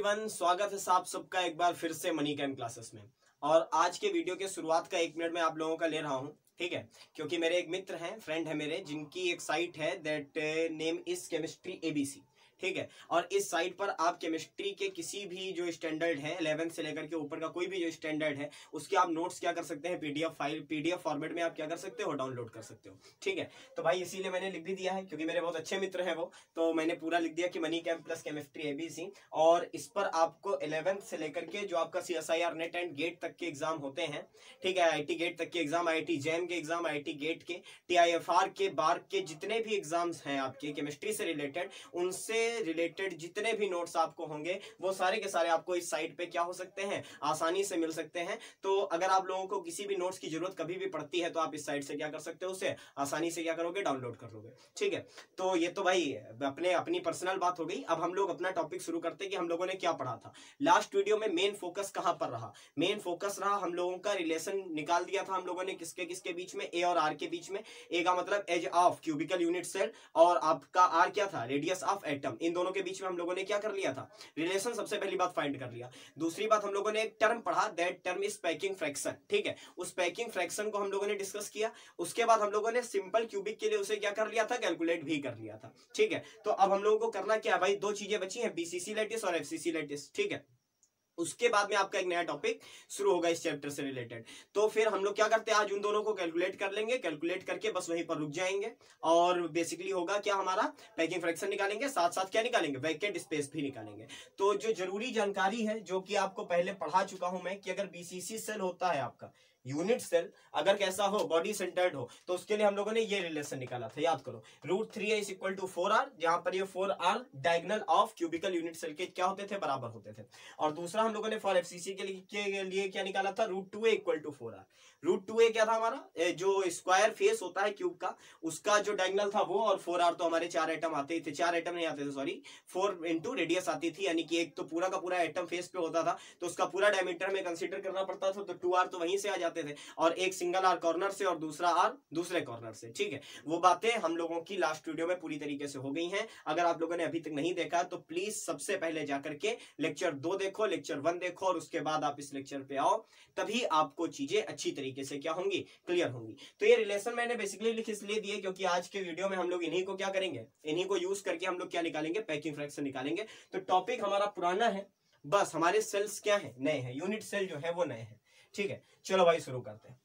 Everyone, स्वागत है आप सबका एक बार फिर से मनी कैम क्लासेस में। और आज के वीडियो के शुरुआत का 1 मिनट में आप लोगों का ले रहा हूँ, ठीक है, क्योंकि मेरे एक मित्र हैं, फ्रेंड है मेरे, जिनकी एक साइट है that name is chemistry ABC, ठीक है। और इस साइट पर आप केमिस्ट्री के किसी भी जो स्टैंडर्ड है 11th से लेकर के ऊपर का कोई भी जो स्टैंडर्ड है उसके आप नोट्स क्या कर सकते हैं, पीडीएफ फाइल, पीडीएफ फॉर्मेट में आप क्या कर सकते हो, डाउनलोड कर सकते हो, ठीक है। तो भाई इसीलिए मैंने लिख भी दिया है, क्योंकि मेरे बहुत अच्छे मित्र हैं वो, तो मैंने पूरा लिख दिया कि मनी कैम प्लस केमिस्ट्री एबीसी। और इस पर आपको 11th से लेकर के जो आपका CSIR नेट एंड गेट तक के एग्जाम होते हैं, ठीक है, IIT गेट तक के एग्जाम, IIT जैम के एग्जाम, IIT गेट के, TIFR के, बार के जितने भी एग्जाम्स हैं आपके केमिस्ट्री से रिलेटेड, उनसे रिलेटेड जितने भी नोट्स आपको होंगे वो सारे के सारे आपको इस साइट पे क्या हो सकते हैं, आसानी से मिल सकते हैं। तो अगर आप लोगों को किसी भी नोट्स की जरूरत कभी भी पड़ती है तो आप इस साइट से क्या कर सकते हो, उसे आसानी से क्या करोगे, डाउनलोड कर लोगे, ठीक है। तो ये तो भाई अपनी पर्सनल बात हो गई। अब हम लोग अपना टॉपिक शुरू करते हैं कि हम लोगों ने क्या पढ़ा था लास्ट वीडियो में। मेन फोकस कहां पर रहा? मेन फोकस रहा हम लोगों का, रिलेशन निकाल दिया था हम लोगों ने किसके किसके बीच में, ए और आर के बीच में। ए का मतलब edge of cubical unit cell, और आपका आर क्या था, रेडियस ऑफ एटम। इन दोनों के बीच में हम लोगों ने क्या कर लिया था, रिलेशन सबसे पहली बात फाइंड कर लिया। दूसरी बात हम लोगों ने एक टर्म पढ़ा, that term is packing fraction, ठीक है। उस पैकिंग फ्रैक्शन को हम लोगों ने डिस्कस किया। उसके बाद हम लोगों ने सिंपल क्यूबिक के लिए उसे क्या कर लिया था, कैलकुलेट भी कर लिया था, ठीक है। तो अब हम लोगों को करना क्या है भाई, 2 चीजें बची हैं, बीसीसी लैटिस और एफसीसी लैटिस, ठीक है। उसके बाद में आपका एक नया टॉपिक शुरू होगा इस चैप्टर से रिलेटेड। तो फिर हम लोग क्या करते हैं, आज उन दोनों को कैलकुलेट कर लेंगे, कैलकुलेट करके बस वहीं पर रुक जाएंगे। और बेसिकली होगा क्या, हमारा पैकिंग फ्रैक्शन निकालेंगे, साथ साथ क्या निकालेंगे, वैकेंट स्पेस भी निकालेंगे। तो जो जरूरी जानकारी है, जो कि आपको पहले पढ़ा चुका हूं मैं, कि अगर बीसीसी सेल होता है आपका यूनिट सेल, अगर कैसा हो, बॉडी सेंटर्ड हो, तो उसके लिए हम लोगों ने ये रिलेशन निकाला था, याद करो, √3a is equal to 4r, जहां पर ये 4r diagonal of cubical unit cell के क्या होते थे, बराबर होते थे। और दूसरा हम लोगों ने फॉर एफसीसी के लिए क्या निकाला था, √2a equal to 4r। √2a क्या था हमारा, जो स्क्वायर फेस होता है क्यूब का, उसका जो डायगोनल था वो, और 4r तो हमारे 4 एटम आते थे, 4 एटम नहीं आते थे, सॉरी, 4 इंटू रेडियस आती थी, यानी कि एक तो पूरा का पूरा एटम फेस पे होता था, तो उसका पूरा डायमीटर में कंसीडर करना पड़ता था, तो 2r तो वहीं से आ जाते थे, और एक सिंगल आर कॉर्नर से और दूसरा आर दूसरे कॉर्नर से, ठीक है। वो बातें हम लोगों की लास्ट वीडियो में पूरी तरीके से हो गई हैं। अगर आप लोगों ने अभी तक नहीं देखा तो प्लीज सबसे पहले जाकर के लेक्चर 2 देखो, लेक्चर 1 देखो, और उसके बाद आप इस लेक्चर पे आओ, तभी आपको चीजें अच्छी तरीके से क्या होंगी, क्लियर होंगी। तो ये रिलेशन मैंने बेसिकली लिख इसलिए दिए क्योंकि आज के वीडियो में हम लोग इन्हीं को क्या करेंगे, इन्हीं को यूज करके हम लोग क्या निकालेंगे, पैकिंग फ्रैक्शन निकालेंगे। तो टॉपिक हमारा पुराना है, बस हमारे सेल्स क्या है, नए हैं, यूनिट सेल जो है वो नए हैं, ठीक है। चलो भाई शुरू करते हैं।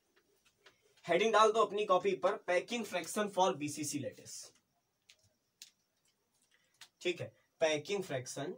हेडिंग डाल दो अपनी कॉपी पर, packing fraction for BCC lattice, ठीक है, पैकिंग फ्रैक्शन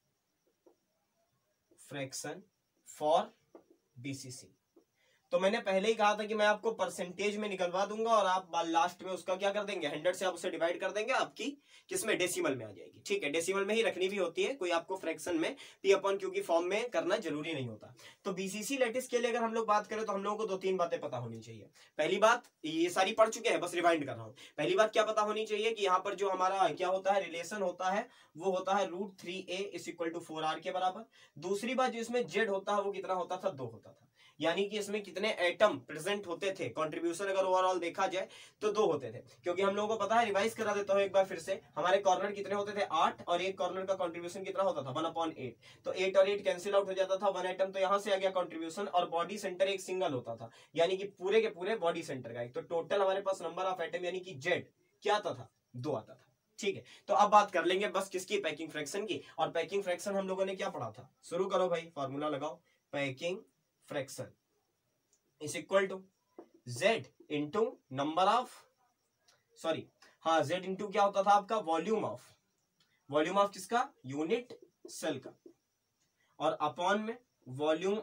फॉर बीसीसी। तो मैंने पहले ही कहा था कि मैं आपको परसेंटेज में निकलवा दूंगा, और आप लास्ट में उसका क्या कर देंगे, 100 से आप उसे डिवाइड कर देंगे, आपकी किसमें, डेसिमल में आ जाएगी, ठीक है। डेसिमल में ही रखनी भी होती है, कोई आपको फ्रैक्शन में P/Q की फॉर्म में करना जरूरी नहीं होता। तो बीसीसी लैटिस के लिए अगर हम लोग बात करें तो हम लोगों को 2-3 बातें पता होनी चाहिए। पहली बात, ये सारी पढ़ चुके हैं, बस रिवाइंड कर रहा हूं। पहली बात क्या पता होनी चाहिए कि यहाँ पर जो हमारा क्या होता है, रिलेशन होता है, वो होता है √3a is equal to 4r के बराबर। दूसरी बात, जो इसमें जेड होता है वो कितना होता था, 2 होता था, यानी कि इसमें कितने एटम प्रेजेंट होते थे, कंट्रीब्यूशन अगर ओवरऑल देखा जाए तो 2 होते थे। क्योंकि हम लोगों को पता है, रिवाइज करा देता हूं एक बार फिर से, हमारे कॉर्नर कितने होते थे, 8, और एक कॉर्नर का कंट्रीब्यूशन कितना होता था, 1/8। तो 8 और 8 कैंसिल आउट हो जाता था, 1 एटम तो यहां से आ गया कंट्रीब्यूशन, और बॉडी सेंटर एक सिंगल होता था, यानी कि पूरे के पूरे बॉडी सेंटर का एक। तो टोटल हमारे पास नंबर ऑफ एटम यानी कि जेड क्या आता था, 2 आता था, ठीक है। तो अब बात कर लेंगे बस किसकी, पैकिंग फ्रैक्शन की। और पैकिंग फ्रैक्शन हम लोगों ने क्या पढ़ा था, शुरू करो भाई, फॉर्मूला लगाओ, packing fraction is equal to Z into number of, sorry हाँ, Z इंटू क्या होता था आपका, वॉल्यूम ऑफ किसका, यूनिट सेल का, और अपॉन में वॉल्यूम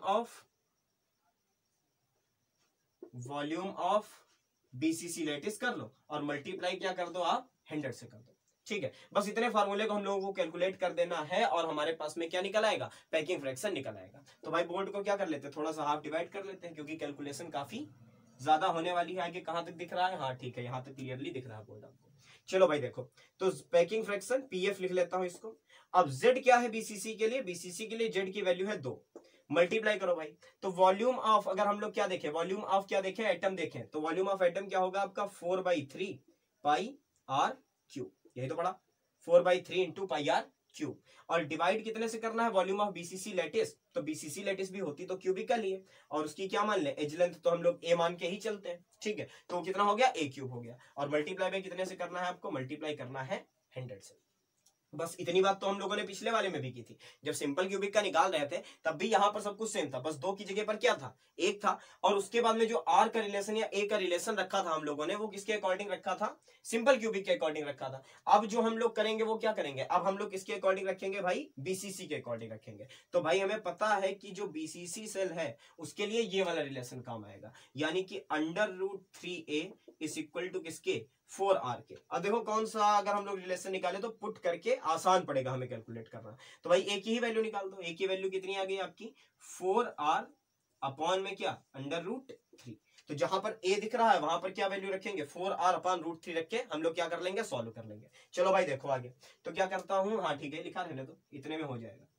ऑफ बीसीसी लैटिस कर लो, और मल्टीप्लाई क्या कर दो आप, 100 से कर दो, ठीक है। बस इतने फार्मूले को हम लोगों को कैलकुलेट कर देना है, और हमारे पास में क्या निकल आएगा, पैकिंग फ्रैक्शन निकल आएगा। तो भाई बोर्ड को क्या कर लेते हैं, थोड़ा सा हाफ डिवाइड कर लेते हैं, क्योंकि कैलकुलेशन काफी ज्यादा होने वाली है। आगे कहां तक दिख रहा है, हाँ ठीक है, यहां तक क्लियरली दिख रहा है बोर्ड आपको। चलो भाई देखो, तो पैकिंग फ्रैक्शन PF लिख लेता हूं इसको। अब Z क्या है बीसीसी के लिए, बीसीसी के लिए Z की वैल्यू है 2, मल्टीप्लाई करो भाई। तो वॉल्यूम ऑफ, अगर हम लोग क्या देखें, वॉल्यूम ऑफ क्या देखें, एटम देखें, तो वॉल्यूम ऑफ एटम क्या होगा आपका, 4/3 πr क्यूब, यही तो पढ़ा, 4/3 इंटू πr क्यूब, और डिवाइड कितने से करना है, वॉल्यूम ऑफ बीसीसी लैटिस, तो बीसीसी लैटिस भी होती तो क्यूबिकल ही है, और उसकी क्या मान ले, एज लेंथ तो हम लोग ए मान के ही चलते हैं, ठीक है। तो कितना हो गया, ए क्यूब हो गया, और मल्टीप्लाई बाय कितने से करना है आपको, मल्टीप्लाई करना है 100 से। बस इतनी बात तो हम लोगों ने पिछले वाले में भी की थी, जब सिंपल क्यूबिक का निकाल रहे थे तब भी यहाँ पर सब कुछ सेम था, बस दो की जगह पर क्या था, एक था, और उसके बाद में जो आर का रिलेशन या ए का रिलेशन रखा था हम लोगों ने, वो किसके अकॉर्डिंग रखा था, सिंपल क्यूबिक के अकॉर्डिंग रखा था। अब जो हम लोग करेंगे वो क्या करेंगे, अब हम लोग किसके अकॉर्डिंग रखेंगे भाई, बीसीसी के अकॉर्डिंग रखेंगे। तो भाई हमें पता है कि जो बीसीसी सेल है उसके लिए ये वाला रिलेशन काम आएगा, यानी कि √3a इज इक्वल टू किसके, 4r के। अब देखो कौन सा अगर हम लोग रिलेशन निकाले तो पुट करके आसान पड़ेगा हमें कैलकुलेट करना, तो भाई ए की ही वैल्यू निकाल दो, ए की वैल्यू कितनी आ गई आपकी 4r अपॉन में क्या, √3। तो जहां पर ए दिख रहा है वहां पर क्या वैल्यू रखेंगे, 4r अपॉन √3 रख के हम लोग क्या कर लेंगे, सॉल्व कर लेंगे। चलो भाई देखो आगे, तो क्या करता हूं, हाँ ठीक है लिखा रहने दो, इतने में हो जाएगा।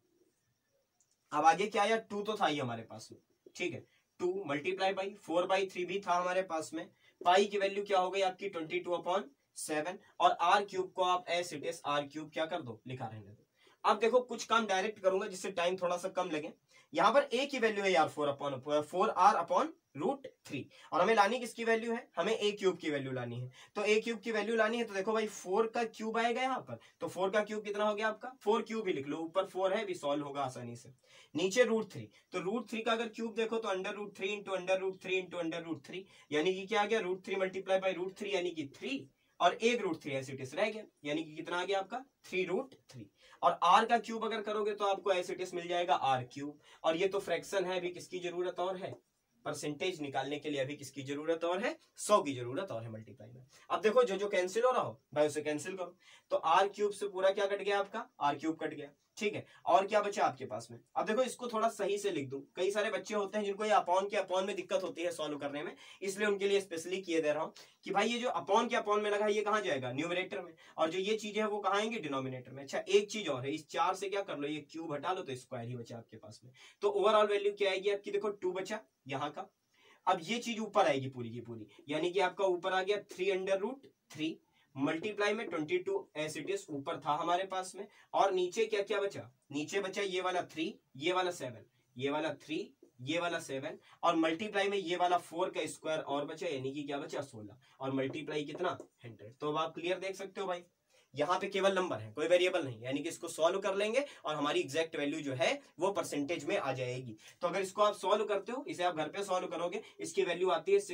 अब आगे क्या आया, 2 तो था ही हमारे पास में, ठीक है, 2 मल्टीप्लाई बाई 4/3 भी था हमारे पास में, पाई की वैल्यू क्या हो गई आपकी 22/7, और आर क्यूब को आप as it is r cube क्या कर दो, लिखा रहने दो। अब देखो कुछ काम डायरेक्ट करूंगा जिससे टाइम थोड़ा सा कम लगे। यहाँ पर ए की वैल्यू है यार 4r अपॉन √3, और हमें लानी किसकी वैल्यू है, हमें ए क्यूब की वैल्यू लानी है। तो ए क्यूब की वैल्यू लानी है तो देखो भाई 4 का क्यूब आएगा यहाँ पर, तो 4 का क्यूब कितना हो गया आपका, 4 क्यूब ही लिख लो, ऊपर 4 है भी सॉल्व होगा आसानी से, नीचे √3, तो √3 का अगर क्यूब देखो तो √3 इंटू √3 इंटू √3, यानी कि क्या आ गया, √3 मल्टीप्लाई बाई √3 यानी कि 3, और एक √3 ऐसे इट इज रह गया, यानी कि कितना आ गया आपका 3√3। और r का क्यूब अगर करोगे तो आपको ऐसे इट इज मिल जाएगा r क्यूब, और ये तो फ्रैक्शन है, अभी किसकी जरूरत और है, परसेंटेज निकालने के लिए अभी किसकी जरूरत और है, 100 की जरूरत और है मल्टीप्लाई में। अब देखो जो जो कैंसिल हो रहा हो भाई उसे कैंसिल करो, तो r क्यूब से पूरा क्या कट गया आपका, r क्यूब कट गया, ठीक है। और क्या बचा आपके पास में, अब देखो इसको थोड़ा सही से लिख दूं, कई सारे बच्चे होते हैं जिनको ये अपॉन के अपॉन में दिक्कत होती है सॉल्व करने में, इसलिए उनके लिए स्पेशली किए दे रहा हूं कि भाई ये जो अपॉन के अपॉन में लगा है ये कहां जाएगा, न्यूमरेटर में, और जो ये चीजें है वो कहां आएंगी, डिनोमिनेटर में। अच्छा एक चीज और है, इस 4 से क्या कर लो, ये क्यूब हटा लो तो स्क्वायर ही बचा आपके पास में, तो ओवरऑल वैल्यू क्या आएगी आपकी, देखो 2 बचा यहाँ का। अब ये चीज ऊपर आएगी पूरी की पूरी, यानी कि आपका ऊपर आ गया 3√3 मल्टीप्लाई में 22 एस इट इज ऊपर था हमारे पास में, और नीचे क्या क्या बचा, नीचे बचा ये वाला 3, ये वाला 7, ये वाला 3, ये वाला 7, और मल्टीप्लाई में ये वाला 4 का स्क्वायर और बचा, यानी कि क्या बचा 16, और मल्टीप्लाई कितना 100। तो अब आप क्लियर देख सकते हो भाई, यहाँ पे केवल नंबर है, कोई वेरिएबल नहीं, यानी कि इसको सॉल्व कर लेंगे और हमारी एग्जैक्ट वैल्यू जो है वो परसेंटेज में आ जाएगी। तो अगर इसको आप सॉल्व करते हो, इसे आप घर पे सॉल्व करोगे, इसकी वैल्यू आती है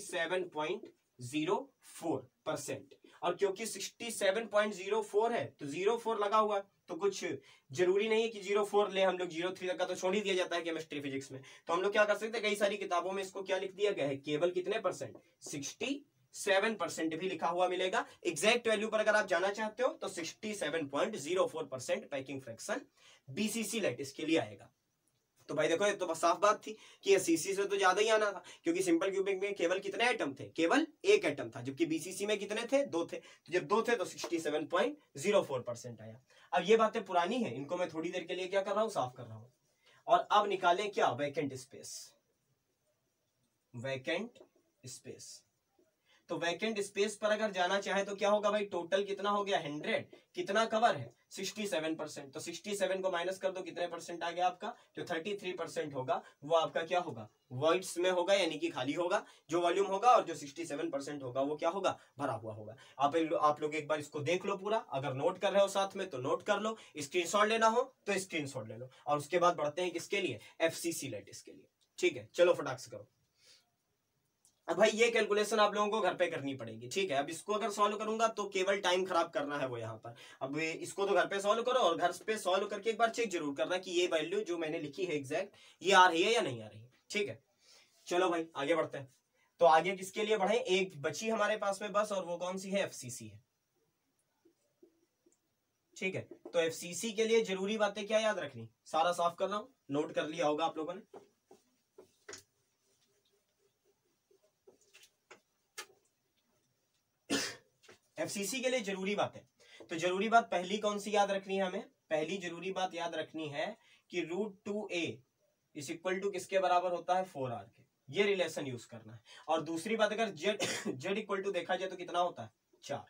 67.04%, और क्योंकि 67.04 है तो 04 लगा हुआ है, तो कुछ जरूरी नहीं है कि 04 ले हम लोग, 03 तक का तो छोड़ ही दिया जाता है केमिस्ट्री फिजिक्स में। तो हम लोग क्या कर सकते हैं, कई सारी किताबों में इसको क्या लिख दिया गया है, केवल कितने परसेंट, 67% भी लिखा हुआ मिलेगा। एग्जैक्ट वैल्यू पर अगर आप जाना चाहते हो तो 67.04% पैकिंग फ्रैक्शन बीसीसी लैटिस के लिए आएगा। तो भाई देखो ये तो साफ बात थी कि सीसी से तो ज्यादा ही आना था, क्योंकि सिंपल क्यूबिक में केवल कितने एटम थे, केवल एक एटम था, जबकि बीसीसी में कितने थे, 2 थे, तो जब 2 थे तो 67.04% आया। अब ये बातें पुरानी है, इनको मैं थोड़ी देर के लिए क्या कर रहा हूं, साफ कर रहा हूं। और अब निकालें क्या, वैकेंट स्पेस, वैकेंट स्पेस। तो वैकेंट स्पेस पर अगर जाना चाहे तो क्या होगा भाई, टोटल कितना हो गया 100, कितना कवर है 67%, तो 67 को माइनस कर दो, कितने परसेंट आ गया आपका, जो 33% होगा वो आपका क्या होगा, वर्ड्स में होगा, यानी कि खाली होगा जो वॉल्यूम होगा, और जो 67% होगा वो क्या होगा, भरा हुआ होगा। आप लोग एक बार इसको देख लो पूरा, अगर नोट कर रहे हो साथ में तो नोट कर लो, स्क्रीनशॉट लेना हो तो स्क्रीनशॉट ले लो, और उसके बाद बढ़ते हैं किसके लिए, एफसीसी लैटिस के लिए। ठीक है चलो फटाक से करो। अब भाई ये कैलकुलेशन आप लोगों को घर पे करनी पड़ेगी, ठीक है। अब इसको अगर सॉल्व करूंगा तो केवल टाइम खराब करना है वो यहाँ पर, अब इसको तो घर पे सॉल्व करो, और घर पे सॉल्व करके एक बार चेक जरूर करना कि ये वैल्यू जो मैंने लिखी है एग्जैक्ट ये आ रही है या नहीं आ रही है, ठीक है। चलो भाई आगे बढ़ते हैं। तो आगे किसके लिए बढ़े, एक बची हमारे पास में बस, और वो कौन सी है, एफसीसी है, ठीक है। तो एफसीसी के लिए जरूरी बातें क्या याद रखनी, सारा साफ कर रहा हूं, नोट कर लिया होगा आप लोगों ने। एफसीसी के लिए जरूरी बात है, तो जरूरी बात पहली कौन सी याद रखनी है हमें, पहली जरूरी बात याद रखनी है कि √2a इज इक्वल टू किसके बराबर होता है, 4r के, ये रिलेशन यूज करना है। और दूसरी बात अगर z इक्वल टू देखा जाए तो कितना होता है, 4,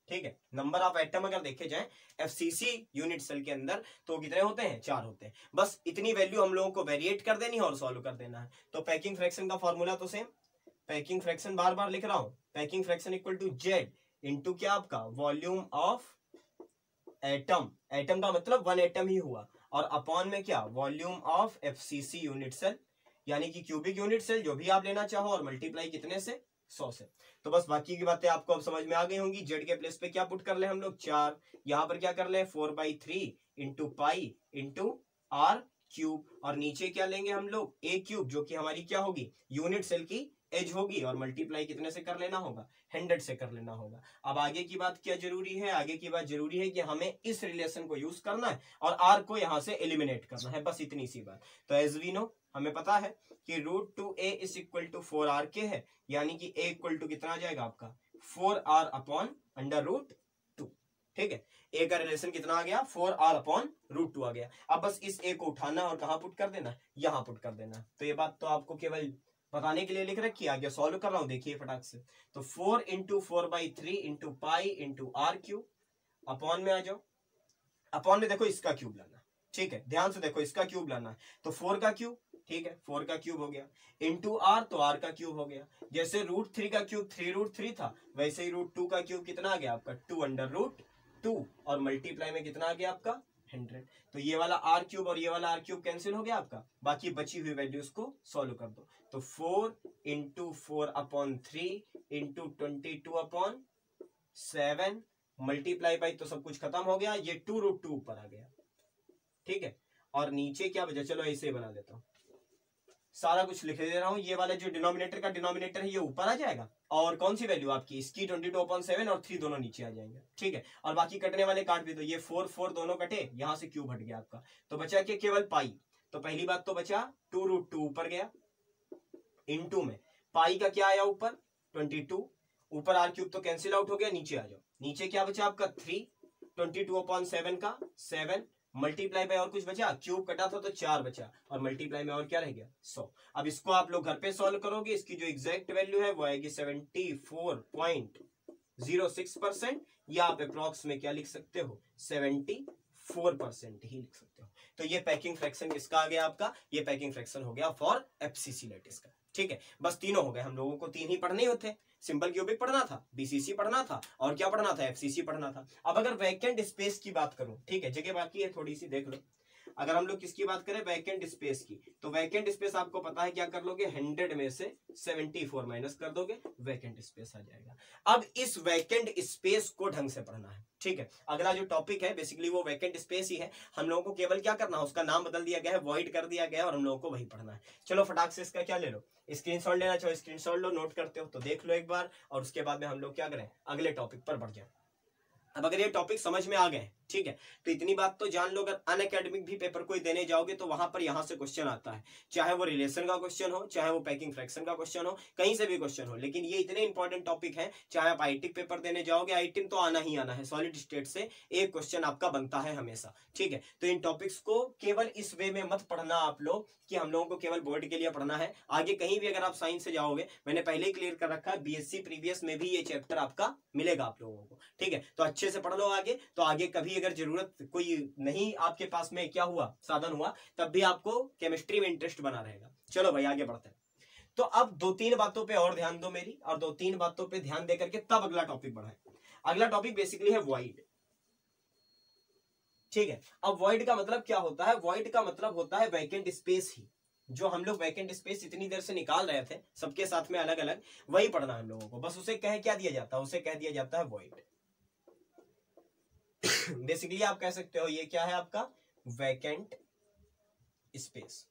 ठीक है। नंबर ऑफ एटम अगर देखे जाए एफसीसी यूनिट सेल के अंदर तो कितने होते हैं, 4 होते हैं। बस इतनी वैल्यू हम लोगों को वेरिएट कर देनी है और सॉल्व कर देना है। तो पैकिंग फ्रैक्शन का फॉर्मूला तो सेम, पैकिंग फ्रैक्शन बार बार लिख रहा हूं, packing fraction equal to Z into क्या आपका वॉल्यूम ऑफ एटम, एटम का मतलब 1 एटम ही हुआ, और अपॉन में क्या volume of FCC unit cell, यानी कि क्यूबिक यूनिट सेल जो भी आप लेना चाहो, और मल्टीप्लाई कितने से, 100 से। तो बस बाकी की बातें आपको अब समझ में आ गई होंगी। जेड के प्लेस पे क्या पुट कर ले हम लोग, 4, यहाँ पर क्या कर ले 4/3 into pi into r cube, और नीचे क्या लेंगे हम लोग ए क्यूब, जो कि हमारी क्या होगी यूनिट सेल की एज होगी, और मल्टीप्लाई कितने से कर लेना होगा, 100 से कर लेना होगा। अब आगे की बात क्या जरूरी है, आगे की बात जरूरी है कि हमें इस रिलेशन को यूज करना है और आर को यहां से एलिमिनेट करना है, बस इतनी सी बात। तो एज वी नो, हमें पता है कि √2a is equal to 4r के है, यानी कि a इक्वल टू कितना आ जाएगा आपका 4r अपॉन √2। ठीक है, a का रिलेशन कितना आ गया, 4r अपॉन √2 आ गया। अब बस इस a को उठाना और कहां पुट कर देना, यहां पुट कर देना। तो ये बात तो आपको केवल बताने के लिए लिख रखी है, आगे सॉल्व कर रहा हूं, देखिए फटाक से। तो 4 into 4/3 into pi into r cube, upon में आ जाओ, अपॉन में देखो इसका क्यूब लाना, ठीक है, ध्यान से देखो इसका क्यूब लाना है। तो 4 का क्यूब, ठीक है 4 का क्यूब हो गया, इंटू आर तो आर का क्यूब हो गया। जैसे √3 का क्यूब 3√3 था, वैसे ही √2 का क्यूब कितना आ गया आपका 2/√2, और मल्टीप्लाई में कितना आ गया आपका 100। तो ये वाला आर क्यूब और ये वाला आर क्यूब कैंसिल हो गया आपका, बाकी बची हुई वैल्यूज को सॉल्व कर दो। तो 4 इंटू 4/3 इंटू 22/7 मल्टीप्लाई बाई, तो सब कुछ खत्म हो गया, ये 2√2 ऊपर आ गया, ठीक है। और नीचे क्या बचा, चलो ऐसे बना देता हूं, सारा कुछ लिख दे रहा हूं। ये वाला जो डिनोमिनेटर का डिनोमिनेटर है ये ऊपर आ जाएगा, और कौन सी वैल्यू आपकी इसकी 22/7 और 3 दोनों नीचे आ जाएंगे, ठीक है। और बाकी कटने वाले काट भी दो, ये 4 दोनों कटे, यहां से क्यूब हट गया आपका, तो बचा के केवल पाई। तो पहली बात तो बचा 2√2 ऊपर गया, इनटू में पाई का क्या आया ऊपर 22, ऊपर आर क्यूब तो कैंसिल आउट हो गया, नीचे आ जाओ, नीचे क्या बचा आपका 3, 22/7 का 7 मल्टीप्लाई बाय और कुछ बचा, क्यूब कटा था तो 4 बचा, और मल्टीप्लाई में और क्या रह गया 100। अब इसको आप लोग घर पे सॉल्व करोगे, इसकी जो एग्जैक्ट वैल्यू है वो आएगी 74.06%, या आप अप्रॉक्स में क्या लिख सकते हो 74% ही लिख सकते हो। तो ये पैकिंग फ्रैक्शन किसका आ गया आपका, ये पैकिंग फ्रैक्शन हो गया फॉर एफसीसी लैटिस का, ठीक है। बस तीनों हो गए, हम लोगों को 3 ही पढ़ने होते, सिंपल क्यूबिक पढ़ना था, बीसीसी पढ़ना था, और क्या पढ़ना था एफसीसी पढ़ना था। अब अगर वैकेंट स्पेस की बात करूं, ठीक है, जगह बाकी है थोड़ी सी, देख लो। अगर हम लोग किसकी बात करें वैकेंट स्पेस की, तो वैकेंट स्पेस आपको पता है क्या कर लोगे, 100 में से 74 माइनस कर दोगे, वैकेंट स्पेस आ जाएगा। अब इस वैकेंट स्पेस को ढंग से पढ़ना है, ठीक है। अगला जो टॉपिक है बेसिकली वो वैकेंट स्पेस ही है, हम लोगों को केवल क्या करना है, उसका नाम बदल दिया गया है, वॉइड कर दिया गया है, और हम लोगों को वही पढ़ना है। चलो फटाक से इसका क्या ले लो, स्क्रीनशॉट लेना चाहो स्क्रीनशॉट लो, नोट करते हो तो देख लो एक बार, और उसके बाद में हम लोग क्या करें अगले टॉपिक पर बढ़ जाए। अब अगर ये टॉपिक समझ में आ गए, ठीक है, तो इतनी बात तो जान लो, अगर अनअकैडमिक भी पेपर कोई देने जाओगे तो वहां पर यहां से क्वेश्चन आता है, चाहे वो रिलेशन का क्वेश्चन हो, चाहे वो पैकिंग फ्रैक्शन का क्वेश्चन हो, कहीं से भी क्वेश्चन हो, लेकिन ये इतने इंपॉर्टेंट टॉपिक है, चाहे आप आईटिक पेपर देने जाओगे, आईटिक तो आना ही आना है, सॉलिड स्टेट से एक क्वेश्चन आपका बनता है हमेशा, ठीक है। तो इन टॉपिक्स को केवल इस वे में मत पढ़ना आप लोग कि हम लोगों को केवल बोर्ड के लिए पढ़ना है, आगे कहीं भी अगर आप साइंस से जाओगे, मैंने पहले ही क्लियर कर रखा है, बीएससी प्रीवियस में भी ये चैप्टर आपका मिलेगा आप लोगों को, ठीक है। तो अच्छे से पढ़ लो आगे, तो आगे कभी अगर जरूरत कोई नहीं आपके पास में क्या हुआ साधन हुआ, तब भी आपको केमिस्ट्री में इंटरेस्ट बना रहेगा। चलो भाई आगे बढ़ते हैं। तो अब 2-3 बातों पे और ध्यान दो मेरी, और 2-3 बातों पे ध्यान देकर के तब अगला टॉपिक बढ़ाएं। अगला टॉपिक बेसिकली है वॉइड, ठीक है। अब वॉइड का मतलब क्या होता है, वॉइड का मतलब होता है वैकेंट स्पेस ही, जो हम लोग वैकेंट स्पेस इतनी देर से निकाल रहे थे सबके साथ में अलग अलग, वही पढ़ना है हम लोगों को, बस उसे कह क्या दिया जाता है, उसे कह दिया जाता है वॉइड। बेसिकली आप कह सकते हो ये क्या है आपका वैकेंट स्पेस।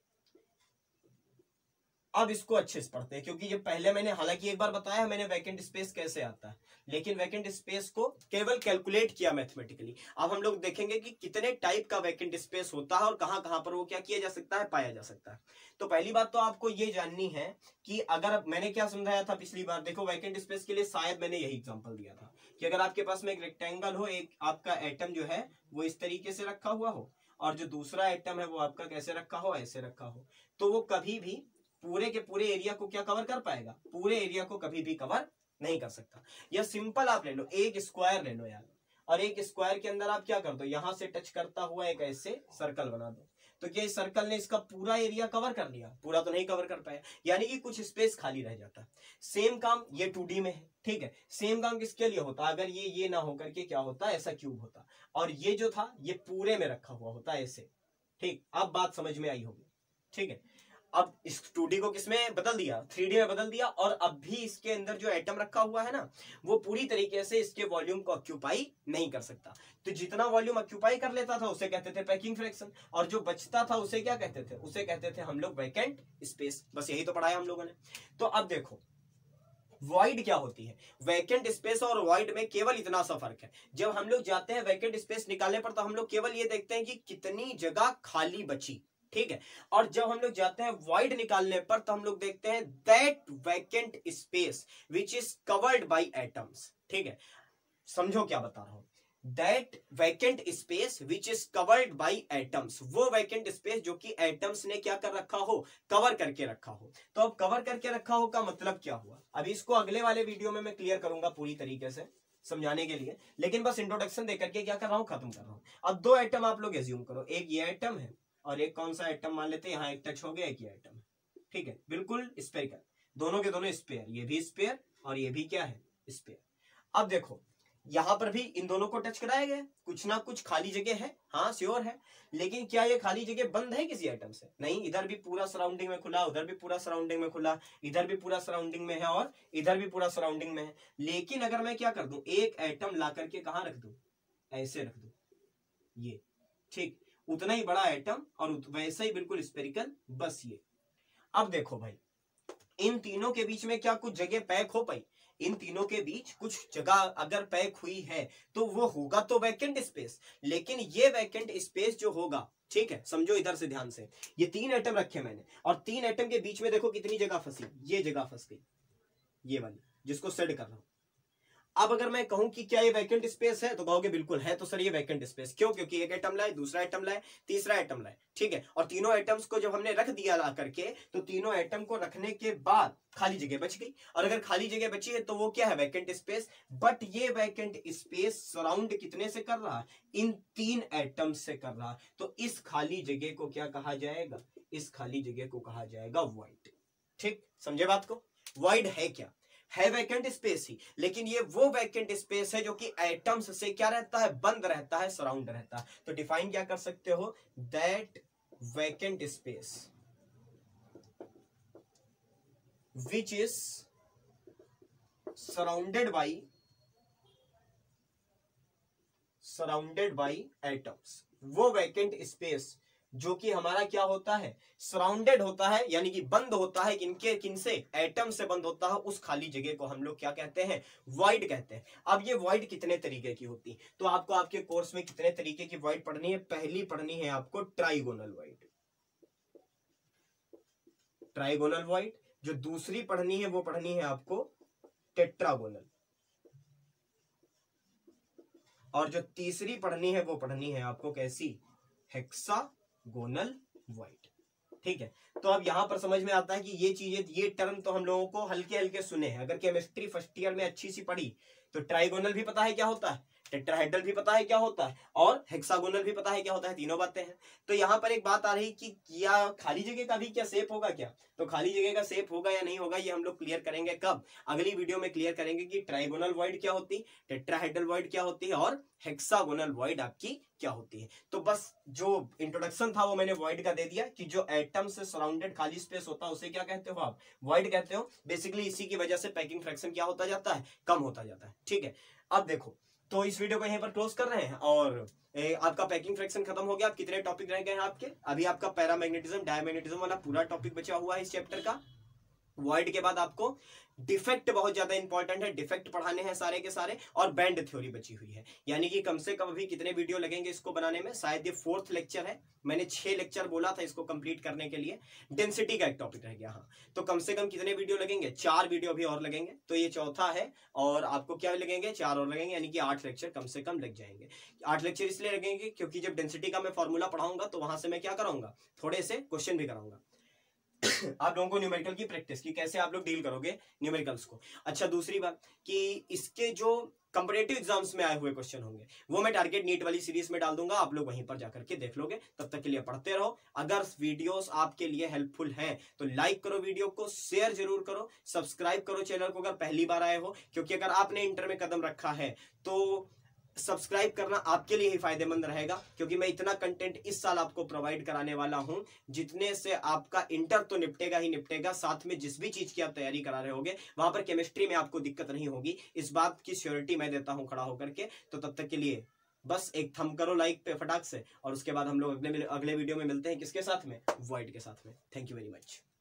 अब इसको अच्छे से पढ़ते हैं, क्योंकि ये पहले मैंने हालांकि एक बार बताया मैंने वैकेंट स्पेस कैसे आता है, लेकिन वैकेंट स्पेस को केवल कैलकुलेट किया मैथमेटिकली। अब हम लोग देखेंगे कि कितने टाइप का वैकेंट स्पेस होता है और कहां कहां पर वो क्या किया जा सकता है, पाया जा सकता है। तो पहली बात तो आपको ये जाननी है कि अगर मैंने क्या समझाया था पिछली बार, देखो वैकेंट स्पेस के लिए शायद मैंने यही एग्जाम्पल दिया था कि अगर आपके पास में एक रेक्टेंगल हो, एक आपका एटम जो है वो इस तरीके से रखा हुआ हो, और जो दूसरा एटम है वो आपका कैसे रखा हो, ऐसे रखा हो, तो वो कभी भी पूरे के पूरे एरिया को क्या कवर कर पाएगा, पूरे एरिया को कभी भी कवर नहीं कर सकता। या सिंपल आप ले लो, एक स्क्वायर ले लो यार, और एक स्क्वायर के अंदर आप क्या कर दो, यहां से टच करता हुआ एक ऐसे सर्कल बना दो, तो क्या इस सर्कल ने इसका पूरा एरिया कवर कर लिया? पूरा तो नहीं कवर कर पाया, यानी कि कुछ स्पेस खाली रह जाता। सेम काम ये 2D में है, ठीक है। सेम काम किसके लिए होता? अगर ये ना होकर के क्या होता, ऐसा क्यूब होता, और ये जो था ये पूरे में रखा हुआ होता ऐसे, ठीक। अब बात समझ में आई होगी, ठीक है। अब इस 2D को किसमें बदल दिया, 3D में बदल दिया, और अब भी इसके अंदर जो एटम रखा हुआ है ना, वो पूरी तरीके से इसके वॉल्यूम को ऑक्यूपाई नहीं कर सकता। तो जितना वॉल्यूम ऑक्यूपाई कर लेता था उसे कहते थे पैकिंग फ्रैक्शन, और जो बचता था उसे क्या कहते थे, उसे कहते थे हम लोग वैकेंट स्पेस। बस यही तो पढ़ाया हम लोगों ने। तो अब देखो वॉइड क्या होती है, वैकेंट स्पेस और वॉइड में केवल इतना सा फर्क है। जब हम लोग जाते हैं वैकेंट स्पेस निकालने पर, तो हम लोग केवल ये देखते हैं कि कितनी जगह खाली बची, ठीक है। और जब हम लोग जाते हैं वॉइड निकालने पर, तो हम लोग देखते हैं that vacant space which is covered by atoms, ठीक है। समझो क्या बता रहा हूं, that vacant space which is covered by atoms, वो वैकेंट स्पेस जो कि एटम्स ने क्या कर रखा हो, कवर करके रखा हो। तो अब कवर करके रखा हो का मतलब क्या हुआ, अभी इसको अगले वाले वीडियो में मैं क्लियर करूंगा पूरी तरीके से समझाने के लिए, लेकिन बस इंट्रोडक्शन देकर के क्या कर रहा हूं, खत्म कर रहा हूं। अब दो एटम आप लोग एज्यूम करो, एक ये एटम है और एक कौन सा एटम मान लेते हैं, यहां एक टच हो गया, एक ये एटम है, ठीक है, बिल्कुल स्फेरिकल, दोनों के दोनों स्पेयर, ये भी स्पेयर और ये भी क्या है, स्पेयर। अब देखो यहां पर भी इन दोनों को टच कराया गया, कुछ ना कुछ खाली जगह है, हाँ श्योर है, लेकिन क्या ये खाली जगह बंद है किसी आइटम से? नहीं, इधर भी पूरा सराउंडिंग में खुला, उधर भी पूरा सराउंडिंग में खुला, इधर भी पूरा सराउंडिंग में है और इधर भी पूरा सराउंडिंग में है। लेकिन अगर मैं क्या कर दूं, एक एटम ला करके कहां रख दूं, ऐसे रख दूं, ये, ठीक, उतना ही बड़ा एटम और वैसे ही बिल्कुल स्फेरिकल, बस ये। अब देखो भाई, इन तीनों के बीच में क्या कुछ जगह पैक हो पाई? इन तीनों के बीच कुछ जगह अगर पैक हुई है तो वो होगा तो वैकेंट स्पेस, लेकिन ये वैकेंट स्पेस जो होगा, ठीक है, समझो इधर से ध्यान से, ये तीन एटम रखे मैंने, और तीन एटम के बीच में देखो कितनी जगह फंसी, ये जगह फंस गई, ये वाली जिसको सेट कर रहा हूं। अब अगर मैं कहूं कि क्या ये वैकेंट स्पेस है, तो कहोगे बिल्कुल है। तो सर ये वैकेंट स्पेस क्यों? क्योंकि एक एटम लाए, दूसरा एटम लाए, तीसरा एटम लाए, ठीक है, और तीनों एटम्स को जब हमने रख दिया ला करके, तो तीनों एटम को रखने के बाद खाली जगह बच गई, और अगर खाली जगह बची है तो वो क्या है, वैकेंट स्पेस। बट ये वैकेंट स्पेस सराउंड कितने से कर रहा है, इन तीन एटम से कर रहा है, तो इस खाली जगह को क्या कहा जाएगा, इस खाली जगह को कहा जाएगा वॉइड। ठीक, समझे बात को? वॉइड है क्या, है वैकेंट स्पेस ही, लेकिन ये वो वैकेंट स्पेस है जो कि एटम्स से क्या रहता है, बंद रहता है, सराउंड रहता है। तो डिफाइन क्या कर सकते हो, that vacant space which is surrounded by atoms, वो वैकेंट स्पेस जो कि हमारा क्या होता है, सराउंडेड होता है, यानी कि बंद होता है, किनके, किनसे, एटम से बंद होता है, उस खाली जगह को हम लोग क्या कहते हैं, वॉइड कहते हैं। अब ये वॉइड कितने तरीके की होती है, तो आपको आपके कोर्स में कितने तरीके की वॉइड पढ़नी है? पहली पढ़नी है आपको ट्राइगोनल वॉइड, ट्राइगोनल वॉइड। जो दूसरी पढ़नी है वो पढ़नी है आपको टेट्रागोनल, और जो तीसरी पढ़नी है वो पढ़नी है आपको कैसी, हेक्सागोनल वॉइड। ठीक है, तो अब यहां पर समझ में आता है कि ये चीजें, ये टर्म तो हम लोगों को हल्के हल्के सुने हैं। अगर केमिस्ट्री फर्स्ट ईयर में अच्छी सी पढ़ी तो ट्राइगोनल भी पता है क्या होता है, टेट्राहेड्रल भी पता है क्या होता है, और हेक्सागोनल भी पता है क्या होता है, तीनों बातें हैं। तो यहां पर एक बात आ रही कि क्या खाली जगह का भी क्या शेप होगा क्या, तो खाली जगह का शेप होगा या नहीं होगा, ये हम लोग क्लियर करेंगे कब, अगली वीडियो में क्लियर करेंगे कि ट्राइगोनल वॉइड क्या होती, टेट्राहेड्रल वॉइड क्या होती है, और हेक्सागोनल वॉइड आपकी क्या होती है। तो बस जो इंट्रोडक्शन था वो मैंने वॉइड का दे दिया कि जो एटम से सराउंडेड खाली स्पेस होता है उसे क्या कहते हो आप, वॉइड कहते हो। बेसिकली इसी की वजह से पैकिंग फ्रैक्शन क्या होता जाता है, कम होता जाता है। ठीक है, अब देखो, तो इस वीडियो को यहीं पर क्लोज कर रहे हैं, और आपका पैकिंग फ्रैक्शन खत्म हो गया। अब कितने टॉपिक रह गए हैं आपके, अभी आपका पैरामैग्नेटिज्म, डायमैग्नेटिज्म वाला पूरा टॉपिक बचा हुआ है इस चैप्टर का। वॉइड के बाद आपको डिफेक्ट बहुत ज्यादा इंपॉर्टेंट है, डिफेक्ट पढ़ाने हैं सारे के सारे, और बैंड थ्योरी बची हुई है। यानी कि कम से कम अभी कितने वीडियो लगेंगे इसको बनाने में, शायद ये 4th लेक्चर है, मैंने 6 लेक्चर बोला था इसको कंप्लीट करने के लिए। डेंसिटी का एक टॉपिक रह गया, हाँ, तो कम से कम कितने वीडियो लगेंगे, 4 वीडियो अभी और लगेंगे, तो ये चौथा है, और आपको क्या लगेंगे, 4 और लगेंगे, यानी कि 8 लेक्चर कम से कम लग जाएंगे। 8 लेक्चर इसलिए लगेंगे क्योंकि जब डेंसिटी का मैं फॉर्मूला पढ़ाऊंगा तो वहां से मैं क्या कराऊंगा, थोड़े से क्वेश्चन भी कराऊंगा। आप लोगों को न्यूमेरिकल की प्रैक्टिस की कैसे आप लोग डील करोगे न्यूमेरिकल्स को। अच्छा, दूसरी बात कि इसके जो कंपटीटिव एग्जाम्स में आए हुए क्वेश्चन होंगे वो मैं टारगेट नीट वाली सीरीज में डाल दूंगा, आप लोग वहीं पर जाकर के देख लोगे। तब तक के लिए पढ़ते रहो। अगर वीडियोस आपके लिए हेल्पफुल हैं तो लाइक करो वीडियो को, शेयर जरूर करो, सब्सक्राइब करो चैनल को अगर पहली बार आए हो, क्योंकि अगर आपने इंटर में कदम रखा है तो सब्सक्राइब करना आपके लिए ही फायदेमंद रहेगा, क्योंकि मैं इतना कंटेंट इस साल आपको प्रोवाइड कराने वाला हूं जितने से आपका इंटर तो निपटेगा ही निपटेगा, साथ में जिस भी चीज की आप तैयारी करा रहे होगे वहां पर केमिस्ट्री में आपको दिक्कत नहीं होगी। इस बात की श्योरिटी मैं देता हूं खड़ा होकर के। तो तब तक के लिए बस एक थंब करो लाइक पे फटाक से, और उसके बाद हम लोग अगले वीडियो में मिलते हैं किसके साथ में, वॉइड के साथ में। Thank you very much.